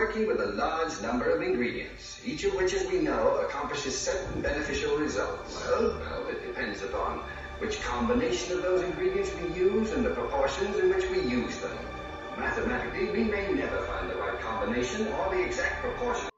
working with a large number of ingredients, each of which, as we know, accomplishes certain beneficial results. Well, it depends upon which combination of those ingredients we use and the proportions in which we use them. Mathematically, we may never find the right combination or the exact proportion.